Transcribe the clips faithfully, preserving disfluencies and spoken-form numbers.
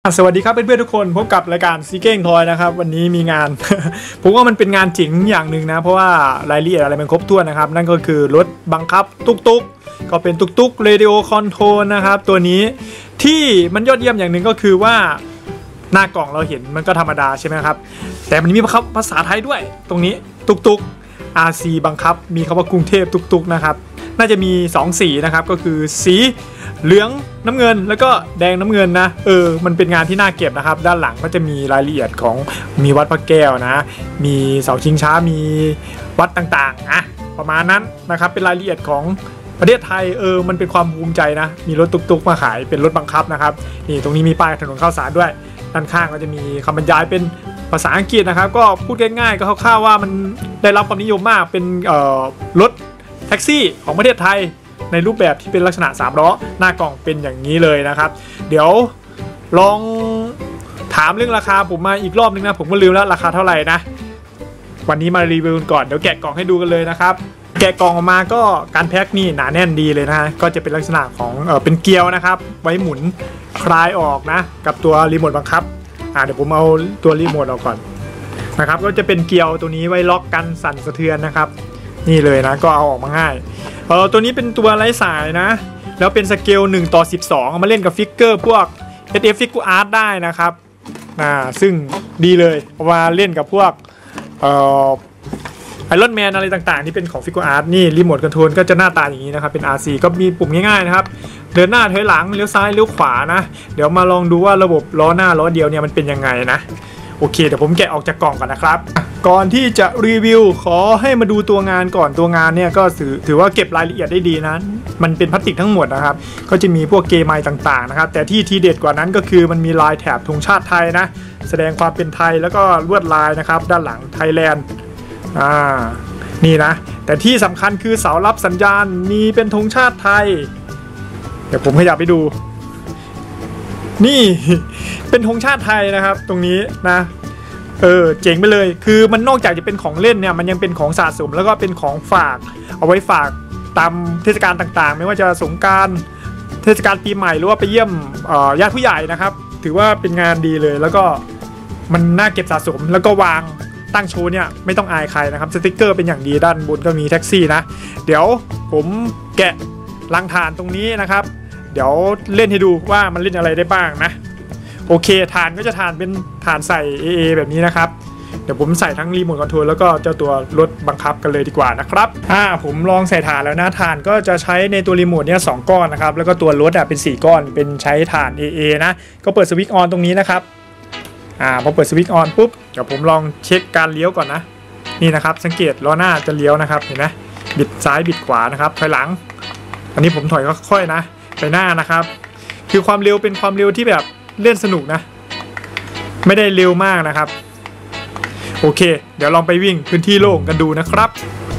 สวัสดีครับเพื่อนๆทุกคนพบกับรายการซีเก้งทอยนะครับวันนี้มีงาน ผมว่ามันเป็นงานเจ๋งอย่างหนึ่งนะเพราะว่ารายละเอียดอะไรมันครบถ้วนนะครับนั่นก็คือรถบังคับตุกตุกก็เป็นตุกตุกเรดิโอคอนโทรลนะครับตัวนี้ที่มันยอดเยี่ยมอย่างหนึ่งก็คือว่าหน้ากล่องเราเห็นมันก็ธรรมดาใช่ไหมครับแต่มันมีภาษาไทยด้วยตรงนี้ตุกตุก อาร์ ซี บังคับมีคำว่ากรุงเทพตุกตุกนะครับน่าจะมีสองสีนะครับก็คือสีเหลืองน้ำเงินแล้วก็แดงน้ำเงินนะเออมันเป็นงานที่น่าเก็บนะครับด้านหลังก็จะมีรายละเอียดของมีวัดพระแก้วนะมีเสาชิงช้ามีวัดต่างๆนะประมาณนั้นนะครับเป็นรายละเอียดของประเทศไทยเออมันเป็นความภูมิใจนะมีรถตุกๆมาขายเป็นรถบังคับนะครับนี่ตรงนี้มีป้ายถนนข้าวสารด้วยด้านข้างก็จะมีคำบรรยายเป็นภาษาอังกฤษนะครับก็พูดง่ายๆก็คร่าวๆว่ามันได้รับความนิยมมากเป็นเอ่อรถแท็กซี่ของประเทศไทยในรูปแบบที่เป็นลักษณะสามล้อหน้ากล่องเป็นอย่างนี้เลยนะครับเดี๋ยวลองถามเรื่องราคาผมมาอีกรอบนึงนะผมก็ลืมแล้วราคาเท่าไหร่นะวันนี้มารีวิวก่อนเดี๋ยวแกะกล่องให้ดูกันเลยนะครับแกะกล่องออกมาก็การแพ็คนี่หนาแน่นดีเลยนะฮะก็จะเป็นลักษณะของเออเป็นเกลียวนะครับไว้หมุนคลายออกนะกับตัวรีโมทบังคับอ่าเดี๋ยวผมเอาตัวรีโมทออกก่อนนะครับก็จะเป็นเกลียวตัวนี้ไว้ล็อกกันสั่นสะเทือนนะครับนี่เลยนะก็เอาออกมาง่ายเออตัวนี้เป็นตัวไร้สายนะแล้วเป็นสเกลหนึ่งต่อสิบสองเอามาเล่นกับฟิกเกอร์พวก เอส เอฟ Figure Art ได้นะครับอ่าซึ่งดีเลยเอามาเล่นกับพวกเอ่อไอรอนแมนอะไรต่างๆที่เป็นของ Figure Art นี่รีโมทคอนโทรลก็จะหน้าตาอย่างนี้นะครับเป็น อาร์ ซี ก็มีปุ่มง่ายๆนะครับเดินหน้าถอยหลังเลี้ยวซ้ายเลี้ยวขวานะเดี๋ยวมาลองดูว่าระบบล้อหน้าล้อเดียวเนี่ยมันเป็นยังไงนะโอเคเดี๋ยวผมแกะออกจากกล่องก่อนนะครับก่อนที่จะรีวิวขอให้มาดูตัวงานก่อนตัวงานเนี่ยก็ถือถือว่าเก็บรายละเอียดได้ดีนะมันเป็นพลาสติกทั้งหมดนะครับก็จะมีพวกเกมไมต่างๆนะครับแต่ที่ทีเด็ดกว่านั้นก็คือมันมีลายแถบธงชาติไทยนะแสดงความเป็นไทยแล้วก็ลวดลายนะครับด้านหลังไทยแลนด์อ่านี่นะแต่ที่สำคัญคือเสารับสัญญาณมีเป็นธงชาติไทยเดี๋ยวผมขยับไปดูนี่เป็นธงชาติไทยนะครับตรงนี้นะเออเจ๋งไปเลยคือมันนอกจากจะเป็นของเล่นเนี่ยมันยังเป็นของสะสมแล้วก็เป็นของฝากเอาไว้ฝากตามเทศกาลต่างๆไม่ว่าจะสงกรานต์เทศกาลปีใหม่หรือว่าไปเยี่ยมญาติผู้ใหญ่นะครับถือว่าเป็นงานดีเลยแล้วก็มันน่าเก็บสะสมแล้วก็วางตั้งโชว์เนี่ยไม่ต้องอายใครนะครับสติ๊กเกอร์เป็นอย่างดีด้านบนก็มีแท็กซี่นะเดี๋ยวผมแกะลังฐานตรงนี้นะครับเดี๋ยวเล่นให้ดูว่ามันเล่นอะไรได้บ้างนะโอเคฐานก็จะฐานเป็นฐานใส่ เอ เอ แบบนี้นะครับเดี๋ยวผมใส่ทั้งรีโมทคอนโทรลแล้วก็เจ้าตัวรถบังคับกันเลยดีกว่านะครับอ่าผมลองใส่ฐานแล้วนะฐานก็จะใช้ในตัวรีโมทเนี่ยสองก้อนนะครับแล้วก็ตัวรถอ่ะเป็นสี่ก้อนเป็นใช้ฐาน เอ เอ นะก็เปิดสวิตช์ออนตรงนี้นะครับอ่าพอเปิดสวิตช์ออนปุ๊บเดี๋ยวผมลองเช็คการเลี้ยวก่อนนะนี่นะครับสังเกตล้อหน้าจะเลี้ยวนะครับเห็นไหมบิดซ้ายบิดขวานะครับถอยหลังอันนี้ผมถอยค่อยๆนะไปหน้านะครับคือความเร็วเป็นความเร็วที่แบบเล่นสนุกนะไม่ได้เร็วมากนะครับโอเคเดี๋ยวลองไปวิ่งพื้นที่โล่งกันดูนะครับ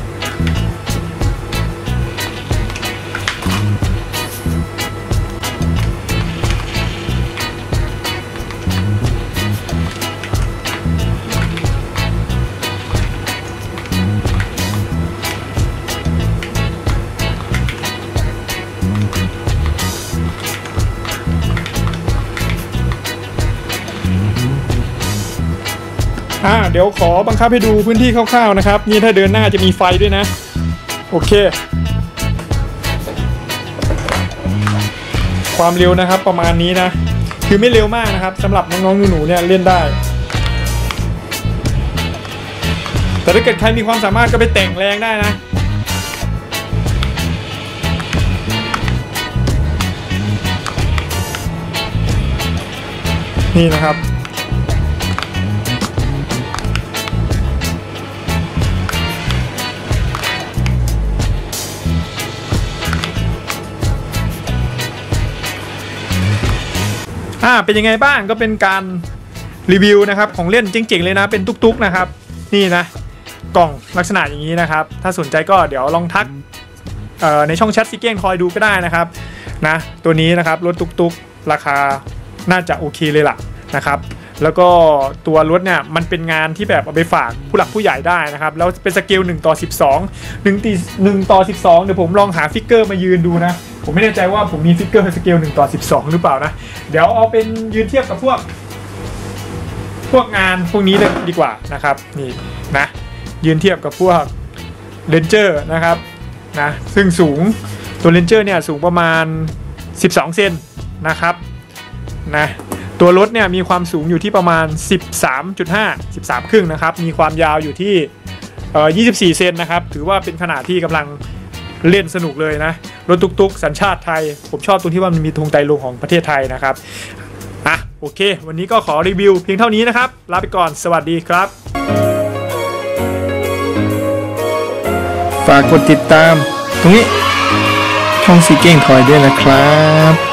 อ่าเดี๋ยวขอบังคับให้ดูพื้นที่คร่าวๆนะครับนี่ถ้าเดินหน้าจะมีไฟด้วยนะโอเคความเร็วนะครับประมาณนี้นะคือไม่เร็วมากนะครับสำหรับน้องๆหนูๆเนี่ยเล่นได้แต่ถ้าเกิดใครมีความสามารถก็ไปแต่งแรงได้นะนี่นะครับอ่าเป็นยังไงบ้างก็เป็นการรีวิวนะครับของเล่นจริงๆเลยนะเป็นตุ๊กๆนะครับนี่นะกล่องลักษณะอย่างนี้นะครับถ้าสนใจก็เดี๋ยวลองทักในช่องแชทซีเก้งทอยดูก็ได้นะครับนะตัวนี้นะครับรถตุ๊กๆราคาน่าจะโอเคเลยล่ะนะครับแล้วก็ตัวรถเนี่ยมันเป็นงานที่แบบเอาไปฝากผู้หลักผู้ใหญ่ได้นะครับแล้วเป็นสเกลหนึ่งต่อสิบสอง หนึ่งต่อสิบสองเดี๋ยวผมลองหาฟิกเกอร์มายืนดูนะผมไม่แน่ใจว่าผมมีฟิกเกอร์สเกลหนึ่งต่อสิบสองหรือเปล่านะเดี๋ยวเอาเป็นยืนเทียบกับพวกพวกงานพวกนี้เลยดีกว่านะครับนี่นะยืนเทียบกับพวกเรนเจอร์นะครับนะซึ่งสูงตัวเรนเจอร์เนี่ยสูงประมาณสิบสองเซนนะครับนะตัวรถเนี่ยมีความสูงอยู่ที่ประมาณ สิบสามจุดห้า สิบสามครึ่งนะครับมีความยาวอยู่ที่เอ่อยี่สิบสี่เซนนะครับถือว่าเป็นขนาดที่กำลังเล่นสนุกเลยนะรถตุ๊กๆสัญชาติไทยผมชอบตรงที่ว่ามันมีธงไตรรงค์ของประเทศไทยนะครับอ่ะโอเควันนี้ก็ขอรีวิวเพียงเท่านี้นะครับลาไปก่อนสวัสดีครับฝากกดติดตามตรงนี้ช่องซีเก้งทอยด้วยนะครับ